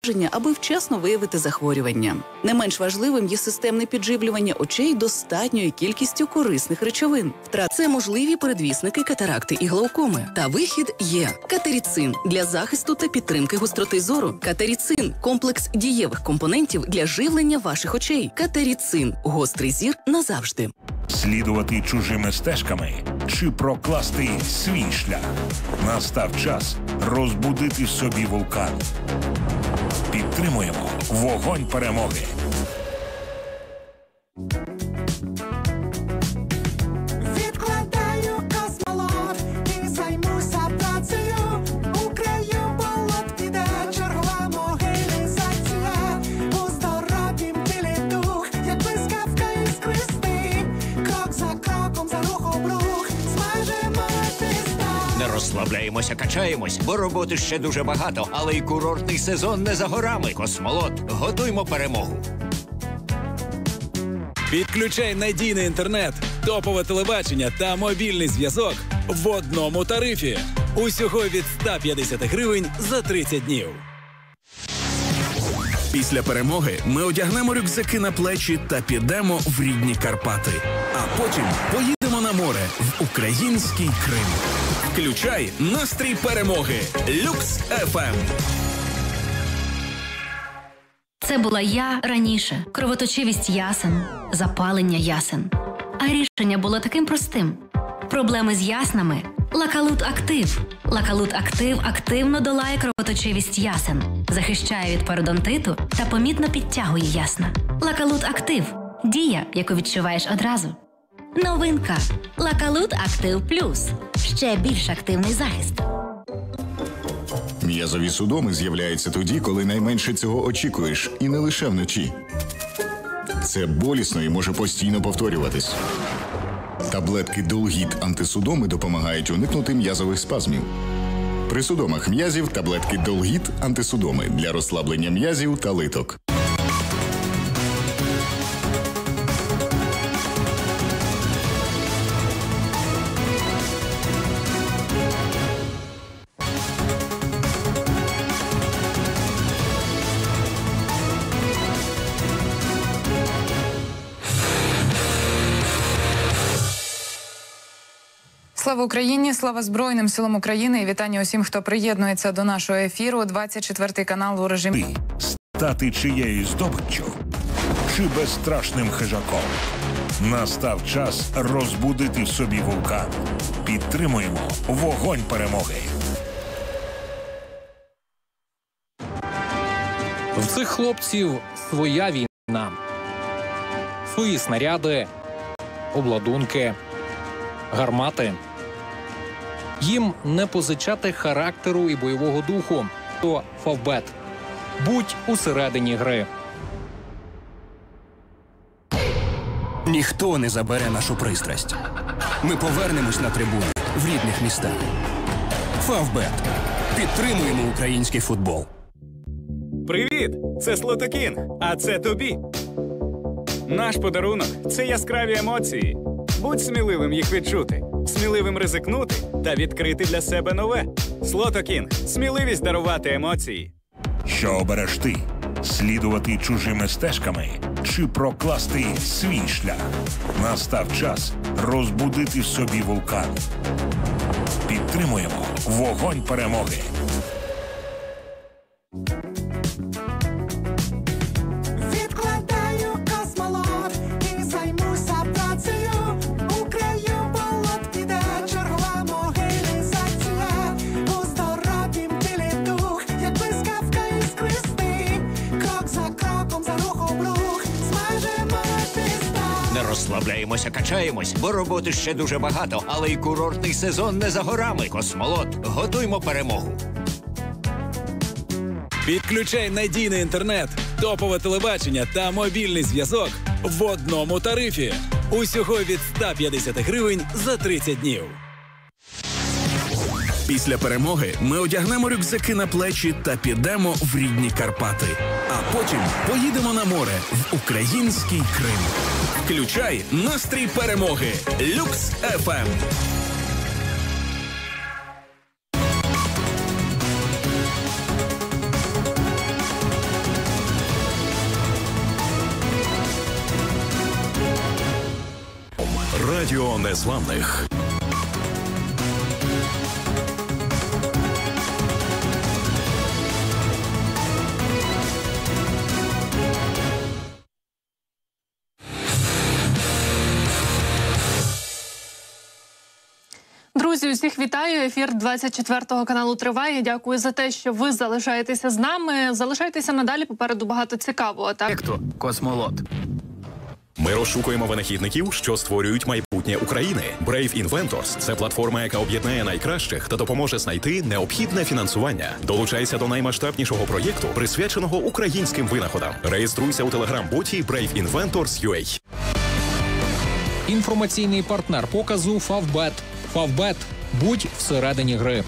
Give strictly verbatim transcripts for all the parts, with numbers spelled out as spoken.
обстеження, аби вчасно виявити захворювання. Не менш важливим є системне підживлювання очей достатньою кількістю корисних речовин. Втрат – це можливі передвісники катаракти і глаукоми. Та вихід є. Катеріцин – для захисту та підтримки гостроти зору. Катеріцин – комплекс дієвих компонентів для живлення ваших очей. Катеріцин – гострий зір назавжди. Слідувати чужими стежками чи прокласти свій шлях? Настав час розбудити в собі вулкан. Підтримуємо вогонь перемоги. Відкладаю космолот і займуся працею. У краю болот піде чергова могилізація. У здоровім тілі дух, як блискавка іскристий. Крок за кроком, за рух об рух, смажимо тиста. Не розслабляємося, качаємось, бо роботи ще дуже багато, але й курортний сезон не за горами. Космолот, готуймо перемогу. Підключай надійний інтернет, топове телебачення та мобільний зв'язок в одному тарифі. Усього від ста п'ятдесят гривень за тридцять днів. Після перемоги ми одягнемо рюкзаки на плечі та підемо в рідні Карпати. А потім поїдемо на море в український Крим. Включай настрій перемоги. Люкс еф ем. Це була я раніше. Кровоточивість ясен, запалення ясен. А рішення було таким простим. Проблеми з яснами – Лакалут Актив. Лакалут Актив активно долає кровоточивість ясен, захищає від пародонтиту та помітно підтягує ясна. Лакалут Актив – дія, яку відчуваєш одразу. Новинка – Лакалут Актив Плюс. Ще більш активний захист. М'язові судоми з'являються тоді, коли найменше цього очікуєш, і не лише вночі. Це болісно і може постійно повторюватись. Таблетки Долгіт антисудоми допомагають уникнути м'язових спазмів. При судомах м'язів таблетки Долгіт антисудоми для розслаблення м'язів та литок. Слава Україні, слава Збройним силам України і вітання усім, хто приєднується до нашого ефіру. двадцять четвертий канал у режимі. Стати чиєю здобиччю чи безстрашним хижаком? Настав час розбудити в собі вулкан. Підтримуємо вогонь перемоги. В цих хлопців своя війна. Свої снаряди, обладунки, гармати. Їм не позичати характеру і бойового духу. То Фавбет. Будь усередині гри. Ніхто не забере нашу пристрасть. Ми повернемось на трибуни в рідних містах. Фавбет. Підтримуємо український футбол. Привіт! Це Слотокін, а це тобі. Наш подарунок – це яскраві емоції. Будь сміливим їх відчути, сміливим ризикнути та відкрити для себе нове. Слотокін – сміливість дарувати емоції. Що обереш ти? Слідувати чужими стежками чи прокласти свій шлях? Настав час розбудити в собі вулкан. Підтримуємо вогонь перемоги. Відкладаю космолот і займуся працею. У краю болот піде чергова могилізація. У здоровім тілі дух, як блискавка іскристий. Крок за кроком, за рух об рух, смажимо тиста. Не розслабляємося, качаємось, бо роботи ще дуже багато, але й курортний сезон не за горами. Космолот, готуймо перемогу. Підключай надійний інтернет, топове телебачення та мобільний зв'язок в одному тарифі. Усього від ста п'ятдесят гривень за тридцять днів. Після перемоги ми одягнемо рюкзаки на плечі та підемо в рідні Карпати. А потім поїдемо на море в український Крим. Включай настрій перемоги. Люкс еф ем. Радіо Незламних. Друзі, усіх вітаю. Ефір двадцять четвертого каналу триває. Дякую за те, що ви залишаєтеся з нами. Залишайтеся надалі, попереду багато цікавого. Так? Космолот. Ми розшукуємо винахідників, що створюють майбутнє України. Brave Inventors – це платформа, яка об'єднає найкращих та допоможе знайти необхідне фінансування. Долучайся до наймасштабнішого проєкту, присвяченого українським винаходам. Реєструйся у телеграм-боті Brave Inventors ю ей. Інформаційний партнер показу Фавбет. Фавбет. Будь всередині гри.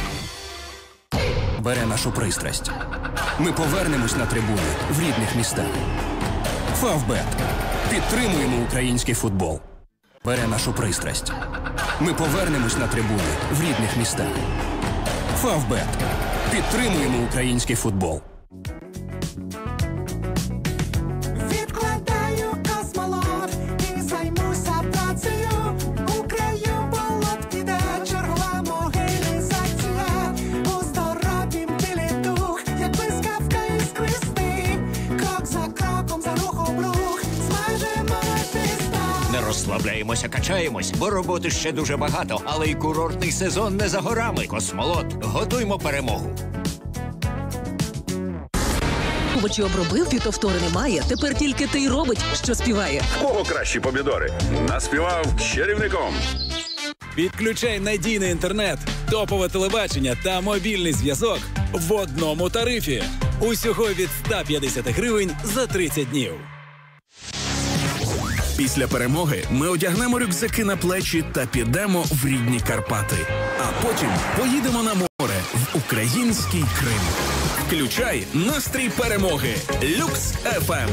Бере нашу пристрасть. Ми повернемось на трибуни в рідних містах. Фавбет. Підтримуємо український футбол. Бере нашу пристрасть. Ми повернемось на трибуни в рідних містах. Фавбет. Підтримуємо український футбол. Відкладаю космолот і займуся працею. Україну болот піде чергова могилізація. У здоровім тілі дух, як блискавка іскристий. Крок за кроком, за рухом рух, смажимо тиста. Не розслабляємося, качаємось, бо роботи ще дуже багато, але й курортний сезон не за горами. Космолот. Готуймо перемогу. Овочі обробив, фітофтори немає. Тепер тільки ти й робить, що співає. В кого кращі помідори? Наспівав чарівником. Підключай надійний інтернет, топове телебачення та мобільний зв'язок в одному тарифі. Усього від ста п'ятдесят гривень за тридцять днів. Після перемоги ми одягнемо рюкзаки на плечі та підемо в рідні Карпати. А потім поїдемо на море в український Крим. Включай настрій перемоги. Люкс еф ем.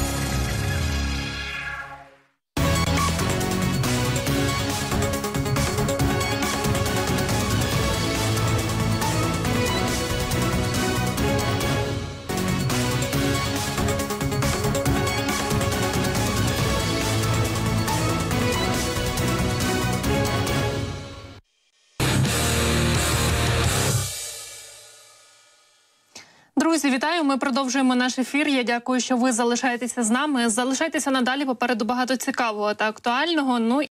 Друзі, вітаю. Ми продовжуємо наш ефір. Я дякую, що ви залишаєтеся з нами. Залишайтеся надалі, попереду багато цікавого та актуального. Ну